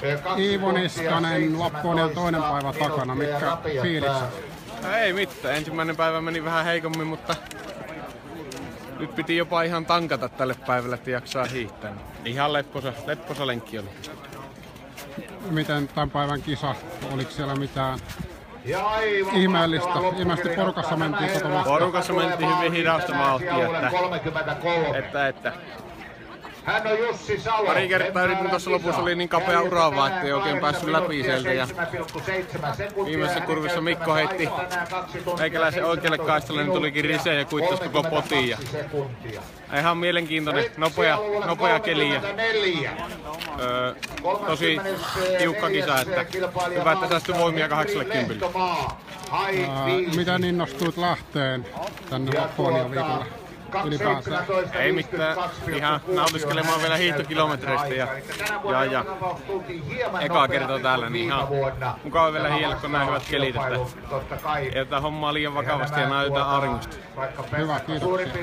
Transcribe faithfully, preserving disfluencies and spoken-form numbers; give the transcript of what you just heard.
Iivo Niskanen, loppu on jo toinen päivä takana. Mitkä fiilikset? No ei mitään. Ensimmäinen päivä meni vähän heikommin, mutta nyt piti jopa ihan tankata tälle päivälle, että jaksaa hiihtää. Ihan lepposa, lepposa lenkki oli. Miten tämän päivän kisa? Oliko siellä mitään ihmeellistä? Ilmeisesti porukassa mentiin koko matka. Porukassa mentiin hyvin hidasta vauhtia, että, että, että. Hän on Jussi Salo. Pari kertaa yritin tuossa lopussa, oli niin kapea uraava, ettei oikein päässyt läpi sieltä. Ja viimeisessä kurvissa Mikko heitti meikäläisen oikealle kaistalle, niin tulikin riseen ja kuittasi koko potin. Ja ihan mielenkiintoinen, nopea, nopea keli ja öö, tosi tiukka kisa, että hyvä, että säästyi voimia kahdeksankymmentä. Äh, miten innostuit lähteen tänne Lapponia viikolla? Ylipäätään. Ei mitään, ihan nautiskelemaan vielä hiihtokilometreistä ja, ja, ja ekaa kertaa täällä, niin ihan mukava vielä hiellä, kun näin hyvät kelit, että ei oteta hommaa liian vakavasti ja näytetään auringosta. Hyvä, kiitoksia.